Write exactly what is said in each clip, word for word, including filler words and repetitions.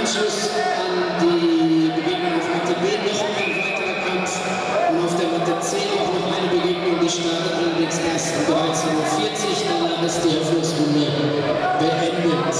Anschluss an die Begegnung auf Matte B noch ein weiterer Kampf und auf der Matte C auch noch eine Begegnung, die startet allerdings erst um dreizehn Uhr vierzig, danach ist die Eröffnungsrunde beendet.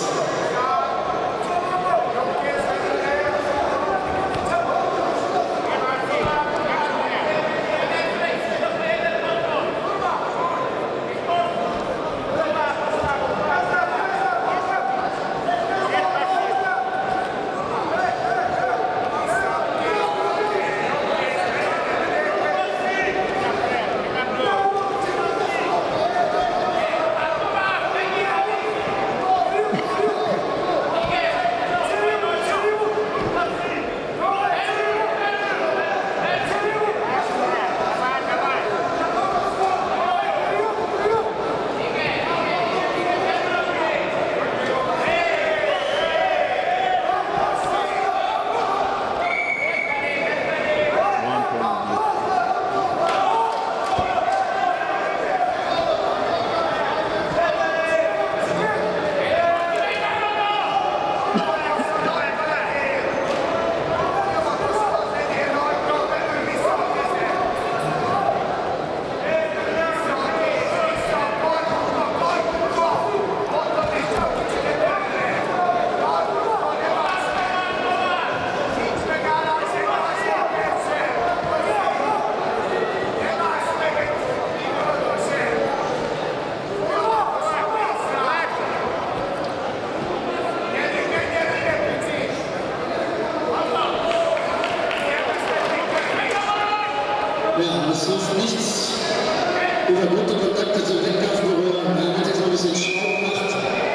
Ja, es hilft nichts über gute Kontakte zum Wettkampfbüro. Er hat jetzt noch ein bisschen schlau gemacht.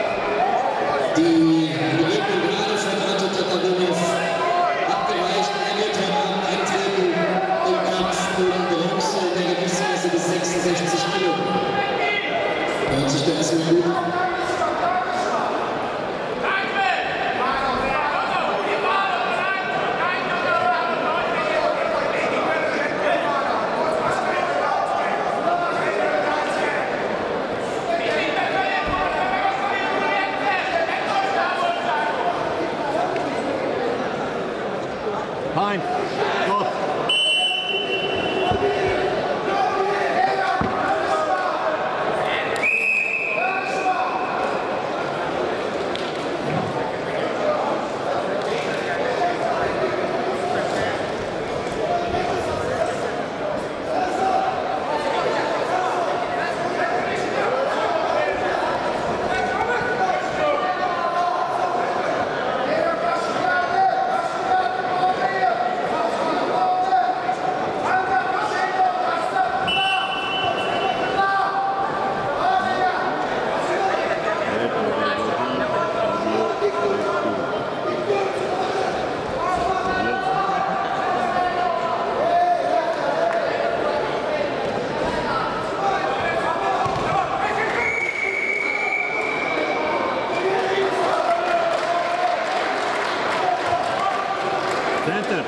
Die Begegnung gerade von Artur Tatarinov abgereicht. Er wird heute Abend antreten im Kampf um Bronze in der Gewichtsklasse bis sechsundsechzig Kilo. Da hört sich der erstmal gut an. Fine. Go. Center.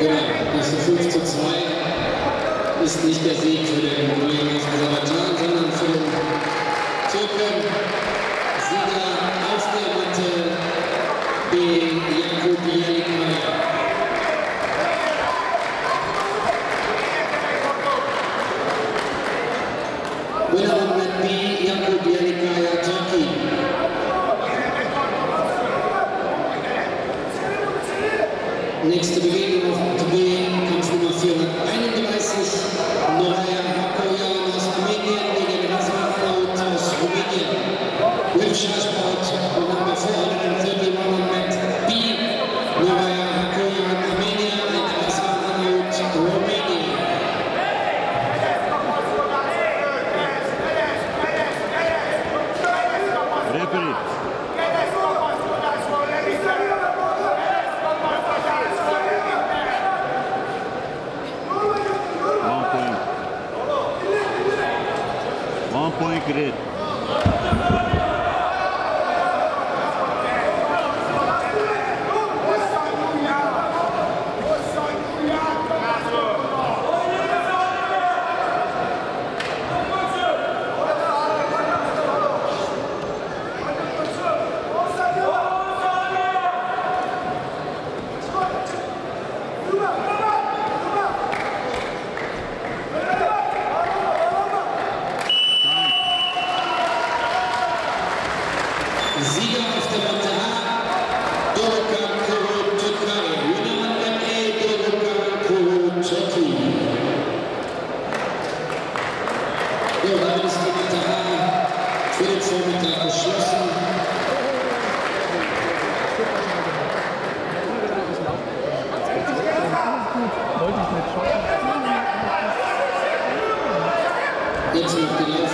Genau, das ist fünf zu zwei. Ist nicht der Sieg für den Kollegen aus Aserbaidschan, sondern für den Türken. Sieger auf der Matte, den Jakub Yalikaya. Winner of Mat B, Jakub Yalikaya, Turkey. Nächste Bewegung auf Matte B, Kampf Nummer vierhunderteinunddreißig, Noraya Hakoyan aus Armenien gegen Razvan Anaut aus Rumänien. Wiltshire Sport, Nummer four hundred thirty-one on Mat B, Noraya Hakoyan, Armenia and Razvan Anaut, Romania. Referee. One point red. Sieger auf der Matte A, Dorukhan Kuru, Türkei. Winner on Mat A, Dorukhan Kuru, Turkey. Ja, damit ist die Matte A für den Vormittag geschlossen. Jetzt noch die